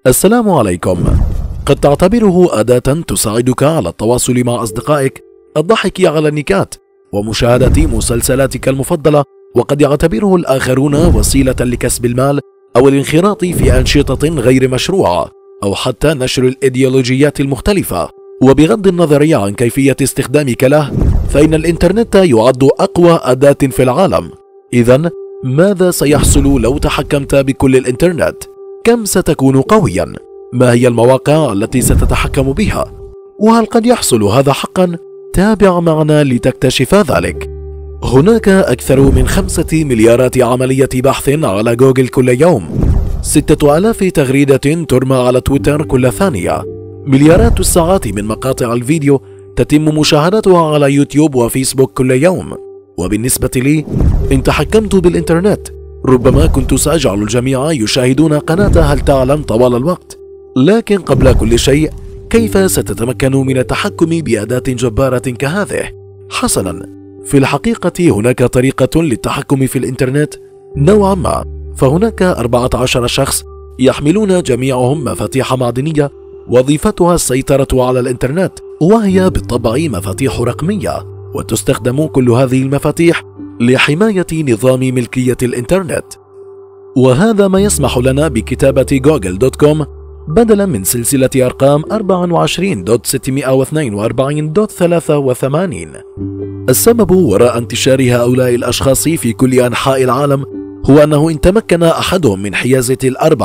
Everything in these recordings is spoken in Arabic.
السلام عليكم. قد تعتبره أداة تساعدك على التواصل مع أصدقائك، الضحك على النكات، ومشاهدة مسلسلاتك المفضلة، وقد يعتبره الآخرون وسيلة لكسب المال أو الانخراط في أنشطة غير مشروعة أو حتى نشر الإيديولوجيات المختلفة. وبغض النظر عن كيفية استخدامك له، فإن الإنترنت يعد أقوى أداة في العالم. إذن ماذا سيحصل لو تحكمت بكل الإنترنت؟ كم ستكون قويا؟ ما هي المواقع التي ستتحكم بها؟ وهل قد يحصل هذا حقا؟ تابع معنا لتكتشف ذلك. هناك أكثر من 5 مليارات عملية بحث على جوجل كل يوم، 6000 تغريدة ترمى على تويتر كل ثانية، مليارات الساعات من مقاطع الفيديو تتم مشاهدتها على يوتيوب وفيسبوك كل يوم. وبالنسبة لي، إن تحكمت بالإنترنت ربما كنت سأجعل الجميع يشاهدون قناة هل تعلم طوال الوقت. لكن قبل كل شيء، كيف ستتمكن من التحكم بأداة جبارة كهذه؟ حسنا، في الحقيقة هناك طريقة للتحكم في الإنترنت نوعا ما. فهناك 14 شخص يحملون جميعهم مفاتيح معدنية وظيفتها السيطرة على الإنترنت، وهي بالطبع مفاتيح رقمية، وتستخدم كل هذه المفاتيح لحماية نظام ملكية الإنترنت. وهذا ما يسمح لنا بكتابة google.com بدلا من سلسلة أرقام 24.642.83. السبب وراء انتشار هؤلاء الأشخاص في كل أنحاء العالم هو أنه إن تمكن أحدهم من حيازة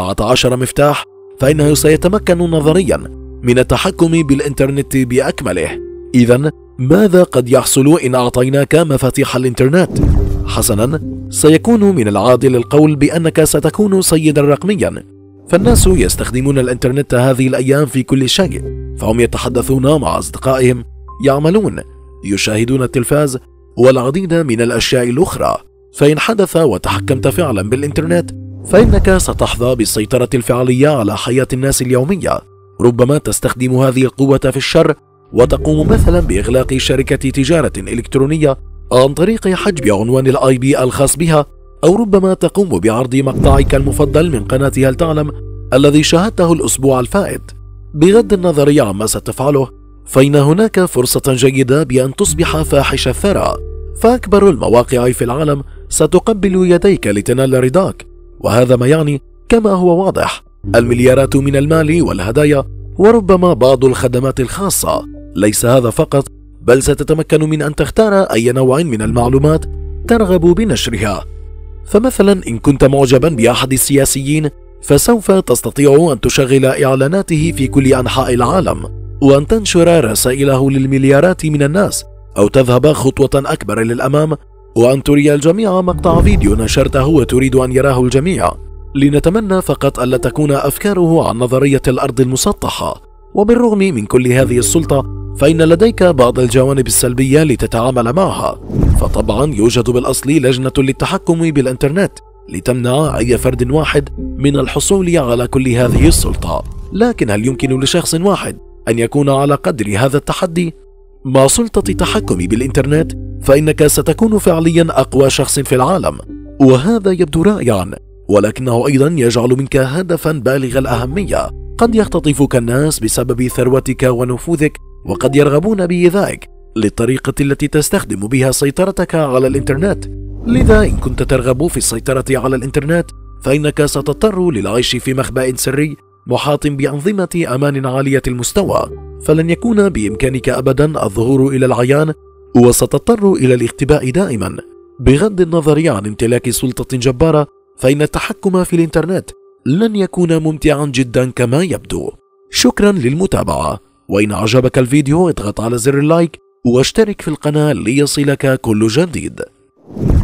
14 مفتاح، فإنه سيتمكن نظريا من التحكم بالإنترنت بأكمله. إذن ماذا قد يحصل إن أعطيناك مفاتيح الإنترنت؟ حسنا، سيكون من العادل القول بأنك ستكون سيدا رقميا. فالناس يستخدمون الإنترنت هذه الأيام في كل شيء، فهم يتحدثون مع أصدقائهم، يعملون، يشاهدون التلفاز والعديد من الأشياء الأخرى. فإن حدث وتحكمت فعلا بالإنترنت، فإنك ستحظى بالسيطرة الفعلية على حياة الناس اليومية. ربما تستخدم هذه القوة في الشر، وتقوم مثلا بإغلاق شركة تجارة إلكترونية عن طريق حجب عنوان IP الخاص بها، أو ربما تقوم بعرض مقطعك المفضل من قناة هل تعلم الذي شاهدته الأسبوع الفائت. بغض النظر عما ستفعله، فإن هناك فرصة جيدة بأن تصبح فاحش الثراء، فأكبر المواقع في العالم ستقبل يديك لتنال رضاك. وهذا ما يعني، كما هو واضح، المليارات من المال والهدايا، وربما بعض الخدمات الخاصة. ليس هذا فقط، بل ستتمكن من أن تختار أي نوع من المعلومات ترغب بنشرها. فمثلا إن كنت معجبا بأحد السياسيين، فسوف تستطيع أن تشغل إعلاناته في كل أنحاء العالم، وأن تنشر رسائله للمليارات من الناس، أو تذهب خطوة أكبر للأمام وأن تري الجميع مقطع فيديو نشرته وتريد أن يراه الجميع. لنتمنى فقط ألا تكون أفكاره عن نظرية الأرض المسطحة. وبالرغم من كل هذه السلطة، فإن لديك بعض الجوانب السلبية لتتعامل معها. فطبعا يوجد بالأصل لجنة للتحكم بالإنترنت لتمنع أي فرد واحد من الحصول على كل هذه السلطة. لكن هل يمكن لشخص واحد أن يكون على قدر هذا التحدي؟ مع سلطة التحكم بالإنترنت، فإنك ستكون فعليا أقوى شخص في العالم. وهذا يبدو رائعا، ولكنه أيضا يجعل منك هدفا بالغ الأهمية. قد يختطفك الناس بسبب ثروتك ونفوذك، وقد يرغبون بإيذائك للطريقة التي تستخدم بها سيطرتك على الإنترنت. لذا إن كنت ترغب في السيطرة على الإنترنت، فإنك ستضطر للعيش في مخبأ سري محاط بأنظمة أمان عالية المستوى، فلن يكون بإمكانك أبدا الظهور إلى العيان، وستضطر إلى الاختباء دائما. بغض النظر عن امتلاك سلطة جبارة، فإن التحكم في الإنترنت لن يكون ممتعا جدا كما يبدو. شكرا للمتابعة، وإن أعجبك الفيديو اضغط على زر اللايك واشترك في القناة ليصلك كل جديد.